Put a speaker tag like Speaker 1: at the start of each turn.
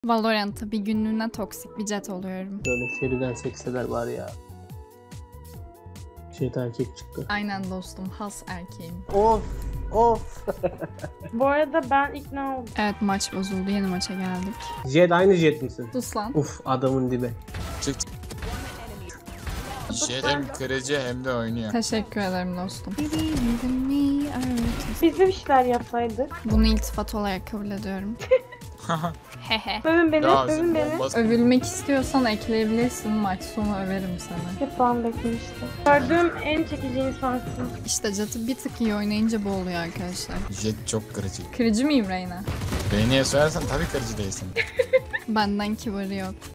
Speaker 1: Valorant'ta bir günlüğüne toksik bir jet oluyorum.
Speaker 2: Böyle seriden sekseder var ya. Şeytan erkek çıktı.
Speaker 1: Aynen dostum, has erkeğim.
Speaker 2: Of of.
Speaker 3: Bu arada ben ikna oldum.
Speaker 1: Evet, maç bozuldu, yeni maça geldik.
Speaker 2: Jet aynı jet misin?
Speaker 1: Sus lan.
Speaker 2: Uf, adamın dibi.
Speaker 4: Çık. Jet hem kırıcı hem de oynuyor.
Speaker 1: Teşekkür ederim dostum.
Speaker 3: Biz de bir şeyler yapsaydık.
Speaker 1: Bunu iltifat olarak kabul ediyorum. Hehe.
Speaker 3: Övün beni,
Speaker 4: Ya
Speaker 3: övün beni.
Speaker 4: bombası.
Speaker 1: Övülmek istiyorsan ekleyebilirsin, maç sonu överim seni.
Speaker 3: Hep puan beklemiştim. Gördüğüm en çekici insansın.
Speaker 1: İşte Jet'i bir tık iyi oynayınca bu oluyor arkadaşlar.
Speaker 4: Jet çok kırıcı.
Speaker 1: Kırıcı mıyım Reyna?
Speaker 4: Beni sorarsan tabii kırıcı değilsin.
Speaker 1: Benden kibarı yok.